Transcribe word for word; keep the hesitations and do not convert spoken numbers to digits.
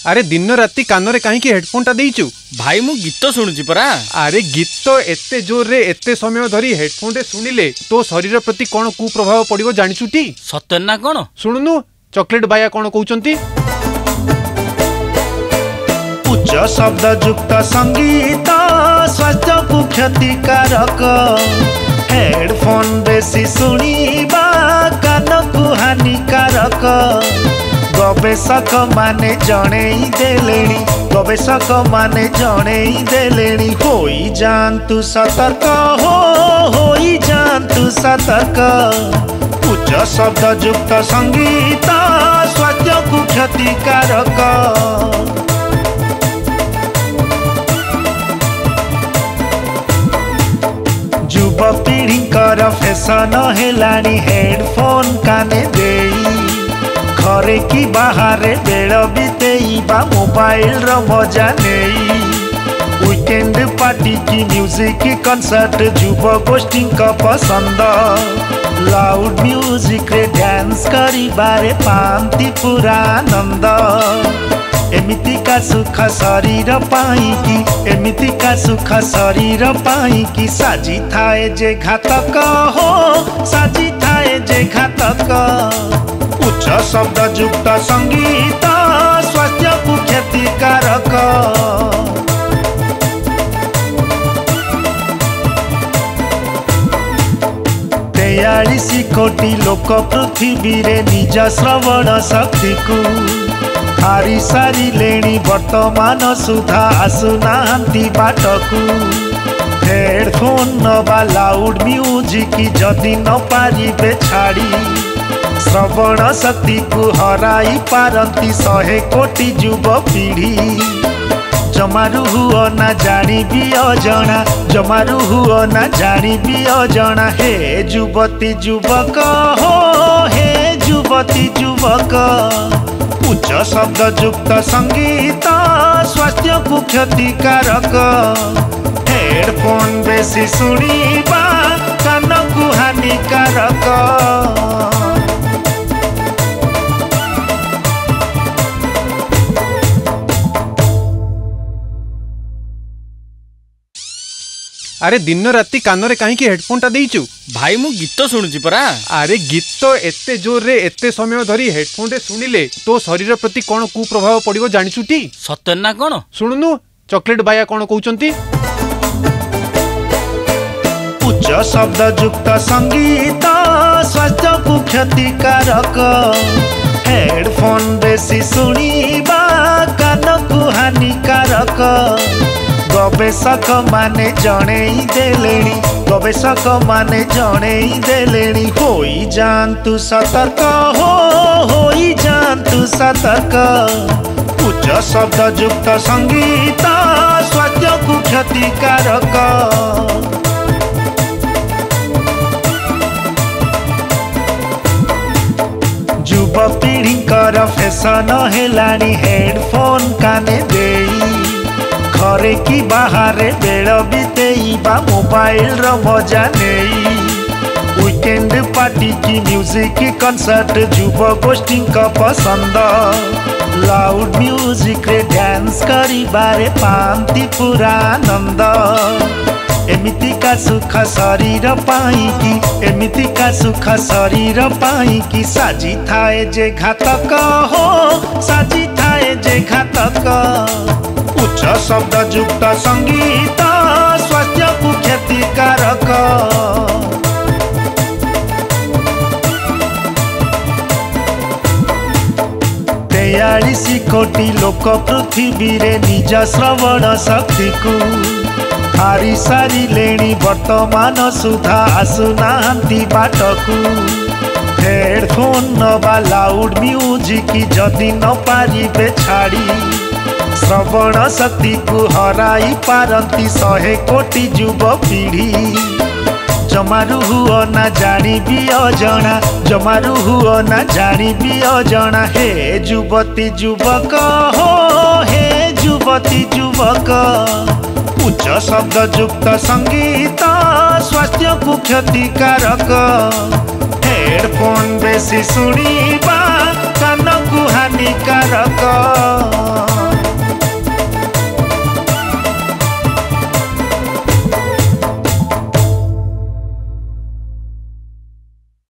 अरे दिन राति कान रे कहीं हेडफोन टा देइचु भाई मु गीत शुणुची परा। अरे गीत एते जोर रे एते समय धरी हेडफोन रे सुनिले तो शरीर प्रति कौन कुप्रभाव पड़िबो जानिचुटी? सत्य ना कौन सुनुनु चॉकलेट बाया कौन कहउचंती? उच्च शब्द युक्त संगीत स्वास्थ्य को क्षतिकारक। हेडफोन बेसी सुनिबा कान को हानिकारक। गवेषक माने जणेई देलेनी गवेषक माने जणेई देलेनी होई जानतु सतर्क हो होई जानतु सतर्क। उच्च शब्द युक्त संगीत स्वास्थ्य को क्षतिकारक। युवपीढ़ी फैशन हेलानी हेडफोन काने देई। घरे कि बाहरे बेल बीतेइबा मोबाइल रो मजा नहीं। वीकेंड पार्टी की म्यूजिक कंसर्ट युव गोष्ठी का पसंद। लाउड म्यूजिक रे डांस करिबारे पांती पूरा आनंद। एमिति का सुख शरीर पाई की एमिति का सुख शरीर पाई की साजी थाए जे घातक हो साजी थाए जे घातक। उच्च शब्द युक्त संगीत स्वास्थ्य को क्षतिकारक। तेयालीस कोटी लोक पृथ्वी रे निज श्रवण शक्ति को हारी सारी लेनी वर्तमान सुधा आसुनाहांती बाटकू। हेडफोन नबा लाउड म्यूजिक जदि न पारिबे छाड़ी श्रवण शक्ति को हराई पारंती शहे कोटी युव पीढ़ी। जमारू हुओ ना जानी भी अजना जमारू हुओ ना जानी भी अजना। हे युवती युवक हो हे युवती युवक। उच्च शब्द युक्त संगीत स्वास्थ्य को क्षतिकारक। हेडफोन बेसी सुनिबा कान को हानिकारक। अरे दिन राति कान रे कहीं हेडफोन टा देइचु भाई मु गीत शुणुची परा। अरे गीत एते जोर रे एते समय धरी हेडफोन रे सुनिले तो शरीर प्रति कौन कुप्रभाव पड़िबो जानिचुटी? सत्य ना कौन? सुनुनु चॉकलेट बाया कौन कहउचंती? उच्च शब्द युक्त संगीत स्वास्थ्य को क्षतिकारक। हेडफोन बेसी सुनिबा कान को हानिकारक। गवेषक माने जणेई देलेनी गवेषक माने जणेई देलेनी होई जानतु सतर्क हो होई जानतु सतर्क। उच्च शब्द युक्त संगीत स्वास्थ्य को क्षतिकारक। युवपीढ़ी फैशन हेलानी हेडफोन काने देई। घरे कि बाहरे बेल बीतेइबा मोबाइल रो मजा नहीं। वीकेंड पार्टी की म्यूजिक कंसर्ट युव गोष्ठी का पसंद। लाउड म्यूजिक रे डांस करिबारे पांती पूरा आनंद। एमिति का सुख शरीर पाई की एमिति का सुख शरीर पाई की साजी थाए जे घातक हो साजी थाए जे घातक। उच्च शब्द युक्त संगीत स्वास्थ्य को क्षतिकारक। तेयालीस कोटी लोक पृथ्वी रे निज श्रवण शक्ति को हारी सारी लेनी वर्तमान सुधा आसुनाहांती बाटकू। हेडफोन नबा लाउड म्यूजिक जदि न पारिबे छाड़ी श्रवण शक्ति को हराई पारंती शहे कोटी युव पीढ़ी। जमारू हुओ ना जानी भी अजना जमारू हुओ ना जानी भी अजना। हे युवती युवक हो हे युवती युवक। उच्च शब्द युक्त संगीत स्वास्थ्य को क्षतिकारक। हेडफोन बेसी सुनिबा कान को हानिकारक।